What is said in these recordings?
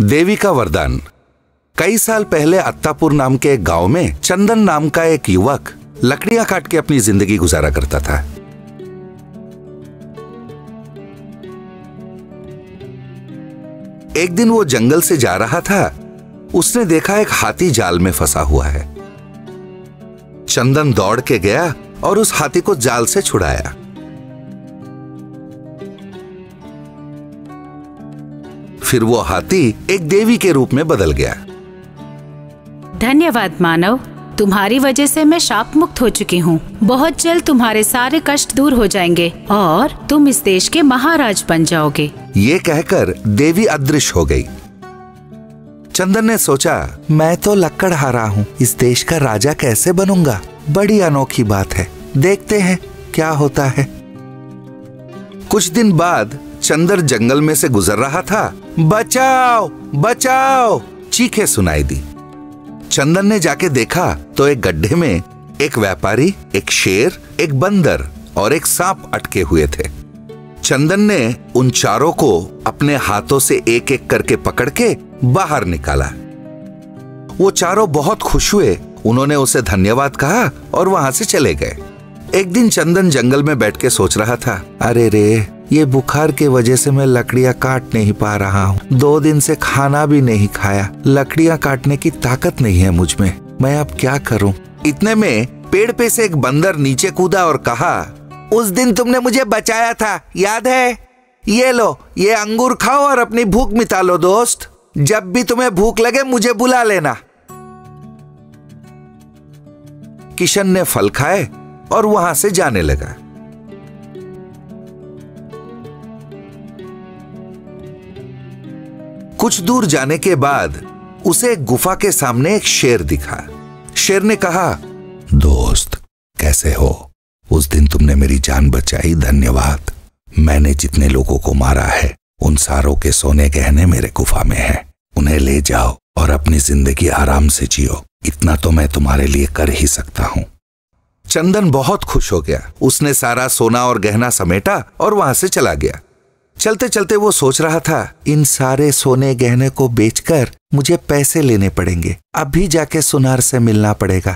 देवी का वरदान। कई साल पहले अत्तापुर नाम के एक गांव में चंदन नाम का एक युवक लकड़ियां काट के अपनी जिंदगी गुजारा करता था। एक दिन वो जंगल से जा रहा था। उसने देखा एक हाथी जाल में फंसा हुआ है। चंदन दौड़ के गया और उस हाथी को जाल से छुड़ाया। फिर वो हाथी एक देवी के रूप में बदल गया। धन्यवाद मानव, तुम्हारी वजह से मैं शाप मुक्त हो चुकी हूँ। बहुत जल्द तुम्हारे सारे कष्ट दूर हो जाएंगे और तुम इस देश के महाराज बन जाओगे। ये कहकर देवी अदृश्य हो गई। चंदन ने सोचा, मैं तो लकड़हारा हूँ, इस देश का राजा कैसे बनूंगा? बड़ी अनोखी बात है, देखते हैं क्या होता है। कुछ दिन बाद चंदन जंगल में से गुजर रहा था। बचाओ बचाओ चीखें सुनाई दी। चंदन ने जाके देखा तो एक गड्ढे में एक व्यापारी, एक शेर, एक बंदर और एक सांप अटके हुए थे। चंदन ने उन चारों को अपने हाथों से एक एक करके पकड़ के बाहर निकाला। वो चारों बहुत खुश हुए। उन्होंने उसे धन्यवाद कहा और वहां से चले गए। एक दिन चंदन जंगल में बैठ के सोच रहा था, अरे रे, ये बुखार के वजह से मैं लकड़ियां काट नहीं पा रहा हूँ। 2 दिन से खाना भी नहीं खाया। लकड़ियां काटने की ताकत नहीं है मुझ में। मैं अब क्या करूँ? इतने में पेड़ पे से एक बंदर नीचे कूदा और कहा, उस दिन तुमने मुझे बचाया था, याद है? ये लो, ये अंगूर खाओ और अपनी भूख मिटा लो दोस्त। जब भी तुम्हें भूख लगे मुझे बुला लेना। किशन ने फल खाए और वहां से जाने लगा। कुछ दूर जाने के बाद उसे एक गुफा के सामने एक शेर दिखा। शेर ने कहा, दोस्त कैसे हो? उस दिन तुमने मेरी जान बचाई, धन्यवाद। मैंने जितने लोगों को मारा है उन सारों के सोने गहने मेरे गुफा में हैं। उन्हें ले जाओ और अपनी जिंदगी आराम से जियो। इतना तो मैं तुम्हारे लिए कर ही सकता हूँ। चंदन बहुत खुश हो गया। उसने सारा सोना और गहना समेटा और वहां से चला गया। चलते चलते वो सोच रहा था, इन सारे सोने गहने को बेचकर मुझे पैसे लेने पड़ेंगे। अभी जाके सुनार से मिलना पड़ेगा।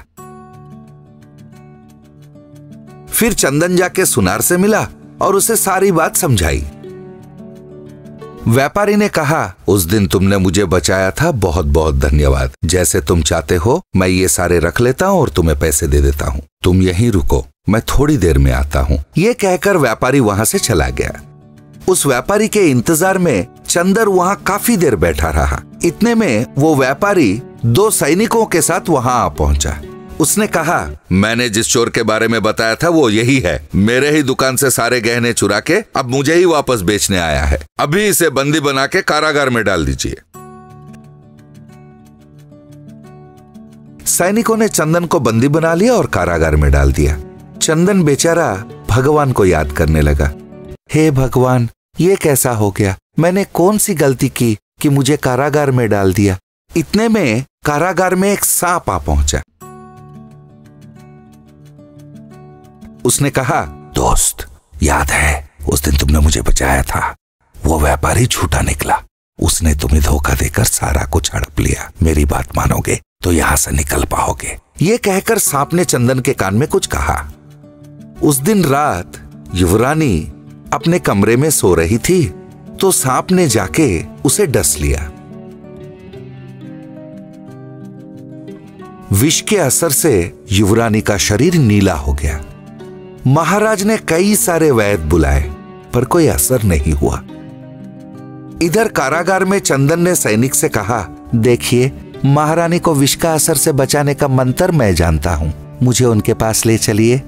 फिर चंदन जाके सुनार से मिला और उसे सारी बात समझाई। व्यापारी ने कहा, उस दिन तुमने मुझे बचाया था, बहुत बहुत धन्यवाद। जैसे तुम चाहते हो मैं ये सारे रख लेता हूँ और तुम्हें पैसे दे देता हूँ। तुम यहीं रुको, मैं थोड़ी देर में आता हूँ। ये कहकर व्यापारी वहां से चला गया। उस व्यापारी के इंतजार में चंदन वहां काफी देर बैठा रहा। इतने में वो व्यापारी 2 सैनिकों के साथ वहां आ पहुंचा। उसने कहा, मैंने जिस चोर के बारे में बताया था वो यही है। मेरे ही दुकान से सारे गहने चुरा के अब मुझे ही वापस बेचने आया है। अभी इसे बंदी बना के कारागार में डाल दीजिए। सैनिकों ने चंदन को बंदी बना लिया और कारागार में डाल दिया। चंदन बेचारा भगवान को याद करने लगा, हे भगवान, ये कैसा हो गया? मैंने कौन सी गलती की कि मुझे कारागार में डाल दिया? इतने में कारागार में एक सांप आ पहुंचा। उसने कहा, दोस्त याद है उस दिन तुमने मुझे बचाया था? वो व्यापारी झूठा निकला। उसने तुम्हें धोखा देकर सारा कुछ हड़प लिया। मेरी बात मानोगे तो यहां से निकल पाओगे। ये कहकर सांप ने चंदन के कान में कुछ कहा। उस दिन रात युवरानी अपने कमरे में सो रही थी तो सांप ने जाके उसे डस लिया। विष के असर से युवरानी का शरीर नीला हो गया। महाराज ने कई सारे वैद्य बुलाए पर कोई असर नहीं हुआ। इधर कारागार में चंदन ने सैनिक से कहा, देखिए, महारानी को विष का असर से बचाने का मंत्र मैं जानता हूं, मुझे उनके पास ले चलिए।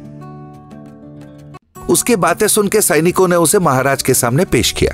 उसकी बातें सुन के सैनिकों ने उसे महाराज के सामने पेश किया।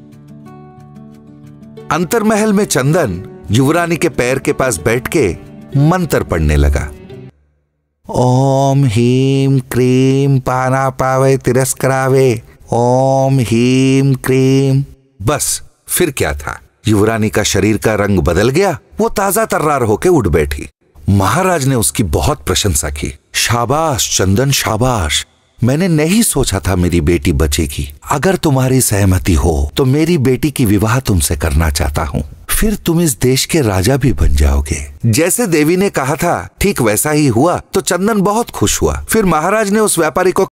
अंतरमहल में चंदन युवरानी के पैर के पास बैठ के मंत्र पढ़ने लगा। ओम हीम क्रीम पाना पावे तिरस्करावे, ओम हीम क्रीम। बस फिर क्या था, युवरानी का शरीर का रंग बदल गया। वो ताजा तर्रार होके उठ बैठी। महाराज ने उसकी बहुत प्रशंसा की। शाबाश चंदन, शाबाश। मैंने नहीं सोचा था मेरी बेटी बचेगी। अगर तुम्हारी सहमति हो तो मेरी बेटी की विवाह तुमसे करना चाहता हूँ। फिर तुम इस देश के राजा भी बन जाओगे। जैसे देवी ने कहा था ठीक वैसा ही हुआ। तो चंदन बहुत खुश हुआ। फिर महाराज ने उस व्यापारी को